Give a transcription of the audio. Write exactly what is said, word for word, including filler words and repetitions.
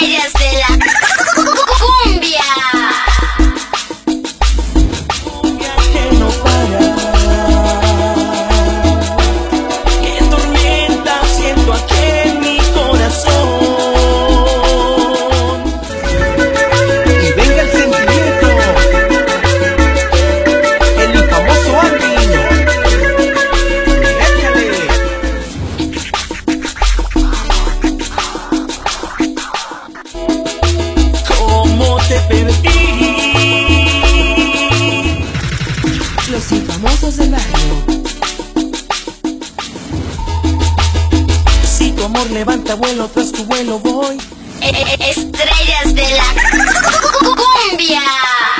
Estrellas de la cumbia. Cumbia que no para, qué tormenta siento aquí en mi corazón. Y venga el sentimiento, el famoso Andy. Échale. ¿Cómo te perdí? Los infamosos del barrio. Si tu amor levanta vuelo, tras tu vuelo voy. Estrellas de la cumbia.